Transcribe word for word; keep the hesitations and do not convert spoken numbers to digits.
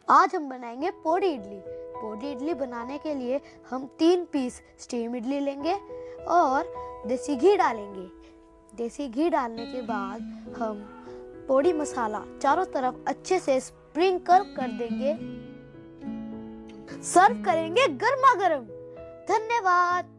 आज हम बनाएंगे पोडी इडली। पोडी इडली बनाने के लिए हम तीन पीस स्टीम इडली लेंगे और देसी घी डालेंगे। देसी घी डालने के बाद हम पोडी मसाला चारों तरफ अच्छे से स्प्रिंकल कर देंगे। सर्व करेंगे गर्मा गर्म। धन्यवाद।